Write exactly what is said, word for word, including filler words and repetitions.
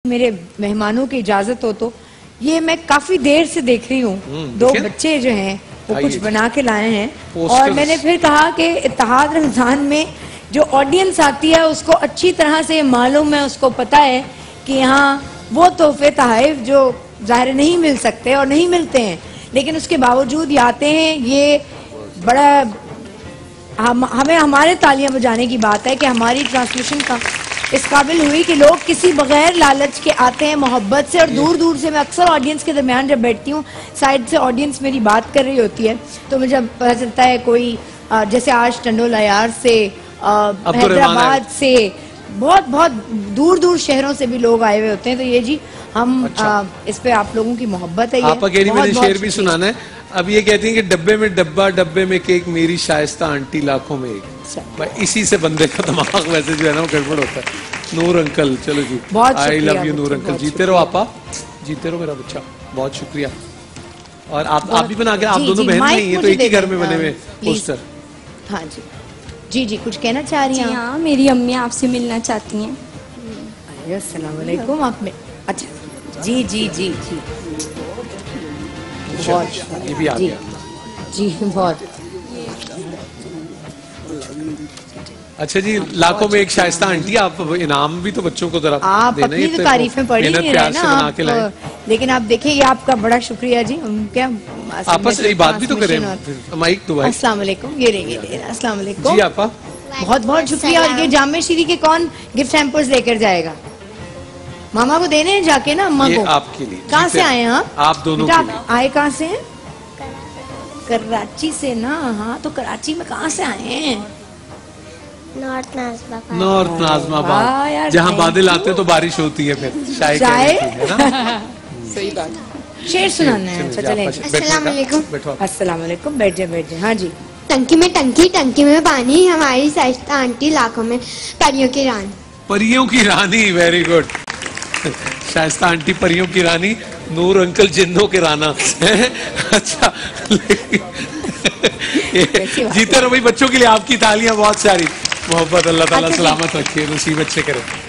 मेरे मेहमानों की इजाजत हो तो ये मैं काफी देर से देख रही हूँ, दो बच्चे जो हैं वो कुछ बना के लाए हैं और मैंने फिर कहा कि इत्तेहाद रमजान में जो ऑडियंस आती है उसको अच्छी तरह से मालूम है, उसको पता है कि यहाँ वो तोहफे तहफ़ जो ज़ाहिर नहीं मिल सकते और नहीं मिलते हैं, लेकिन उसके बावजूद ये आते हैं। ये बड़ा हम हमें हमारे तालियां बजाने की बात है कि हमारी ट्रांसमिशन का इस काबिल हुई कि लोग किसी बगैर लालच के आते हैं मोहब्बत से। और दूर दूर से मैं अक्सर ऑडियंस के दरमियान जब बैठती हूँ, साइड से ऑडियंस मेरी बात कर रही होती है तो मुझे पता चलता है कोई जैसे आज टंडोल अयार से, हैदराबाद से, बहुत बहुत दूर दूर शहरों से भी लोग आए हुए होते हैं। तो ये जी हम अच्छा। आ, इस पे आप लोगों की मोहब्बत है। आप अकेली मैंने शेर भी सुनाना है। अब ये कहती हैं कि डब्बे में डब्बा, डब्बे में केक, मेरी शाइस्ता आंटी लाखों में एक। इसी से बंदे का दिमाग वैसे जो है ना वो गड़बड़ होता है। नूर अंकल, चलो जी, I love you Noor uncle. जीते रहो आपा, जीते रहो मेरा बच्चा, बहुत शुक्रिया। और आप आप भी बना के, आप दोनों बहन नहीं है तो एक ही घर में बने हुए पोस्टर। हाँ जी जी जी कुछ कहना चाह रही हैं? हाँ, मेरी अम्मी आपसे मिलना चाहती हैं। अस्सलाम वालेकुम। आप में अच्छा जी जी जी जी बहुत ये भी आ गया जी बहुत अच्छा जी। लाखों में एक शाइस्ता आंटी, आप इनाम भी तो बच्चों को जरा आप अपनी तो तारीफें पढ़ ही नहीं रहे ना आप, लेकिन आप देखिए ये आपका बड़ा शुक्रिया जी। क्या आपस में बात भी तो करें माइक तो भाई। अस्सलाम वालेकुम, ये रहिए। अस्सलाम वालेकुम जी आपा, बहुत बहुत शुक्रिया। और ये जामे शीरी के कौन गिफ्ट हैम्पर्स लेकर जाएगा? मामा को देने हैं जाके ना, अम्मा को। आपके लिए। कहाँ से आए हैं आप? आप दोनों के लिए। आए कहाँ से हैं? कराची से ना। हाँ तो कराची में कहाँ से आए हैं? नॉर्थ नाज़माबाद। नॉर्थ नाज़माबाद, जहाँ बादल आते हैं तो बारिश होती है फिर चाय है ना। सही बात। शेर सुनाना है? अच्छा चलें। अस्सलाम वालेकुम। अस्सलाम वालेकुम, बैठ जाए बैठ जाए। हाँ जी। टंकी में टंकी, टंकी में पानी, हमारी शाइस्ता आंटी लाखों में परियों की रानी। परियों की रानी, वेरी गुड। शाइस्ता आंटी परियों की रानी, नूर अंकल जिन्नों के राना। अच्छा जीते रहो भाई, बच्चों के लिए आपकी तालियां बहुत सारी। मोहब्बत अल्लाह ताला सलामत रखे, नसीब अच्छे करे।